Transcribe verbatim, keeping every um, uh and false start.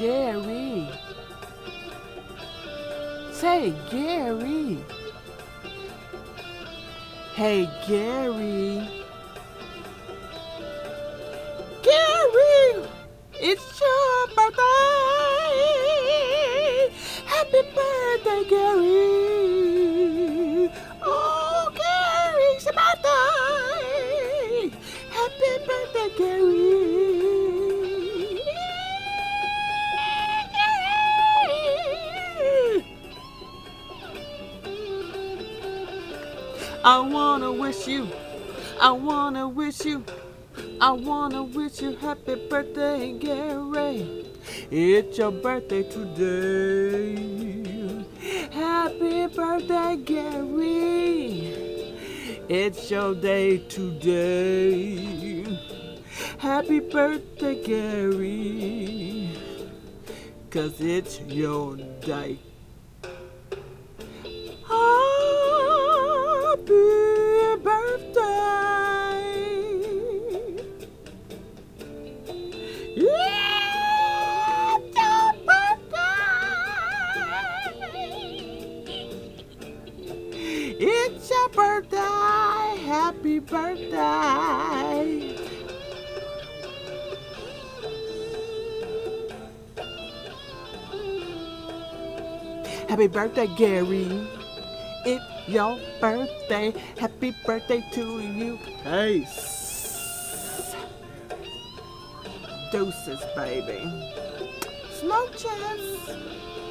Gary. Say, Gary. Hey, Gary. Gary, it's your birthday. Happy birthday, Gary. Oh, Gary's birthday. Happy birthday, Gary. I wanna wish you, I wanna wish you, I wanna wish you happy birthday, Gary. It's your birthday today. Happy birthday, Gary. It's your day today. Happy birthday, Gary. 'Cause it's your day. Happy birthday. It's your birthday. It's your birthday. Happy birthday. Happy birthday, Gary. It's your birthday. Happy birthday to you. Peace. Deuces, baby. Smoke chest.